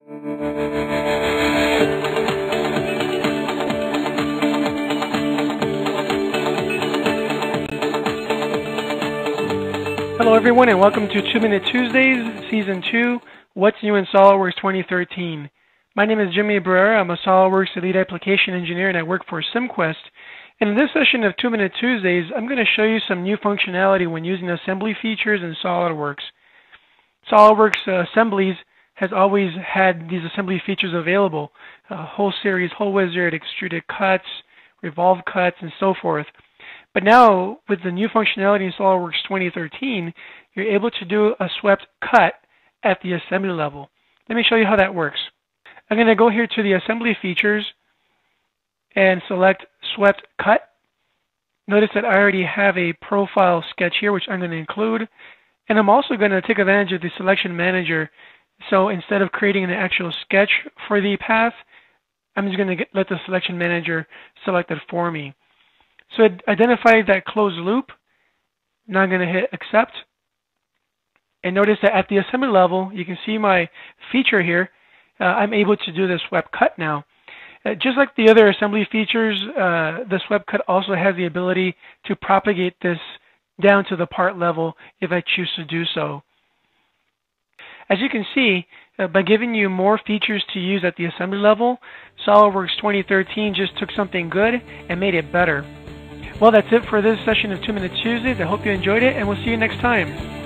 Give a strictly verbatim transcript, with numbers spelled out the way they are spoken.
Hello everyone and welcome to two minute Tuesdays, Season two, What's New in SolidWorks twenty thirteen. My name is Jimmy Barrera. I'm a SolidWorks Elite Application Engineer and I work for Cimquest. And in this session of two minute Tuesdays, I'm going to show you some new functionality when using assembly features in SolidWorks. SolidWorks uh, Assemblies has always had these assembly features available. Uh, whole series, whole wizard, extruded cuts, revolved cuts, and so forth. But now, with the new functionality in SolidWorks twenty thirteen, you're able to do a swept cut at the assembly level. Let me show you how that works. I'm going to go here to the assembly features and select swept cut. Notice that I already have a profile sketch here, which I'm going to include. And I'm also going to take advantage of the selection manager. So instead of creating an actual sketch for the path, I'm just going to get, let the selection manager select it for me. So it identified that closed loop. Now I'm going to hit accept. And notice that at the assembly level, you can see my feature here. Uh, I'm able to do the swept cut now. Uh, just like the other assembly features, uh, the swept cut also has the ability to propagate this down to the part level if I choose to do so. As you can see, uh, by giving you more features to use at the assembly level, SolidWorks twenty thirteen just took something good and made it better. Well, that's it for this session of two minute Tuesdays. I hope you enjoyed it, and we'll see you next time.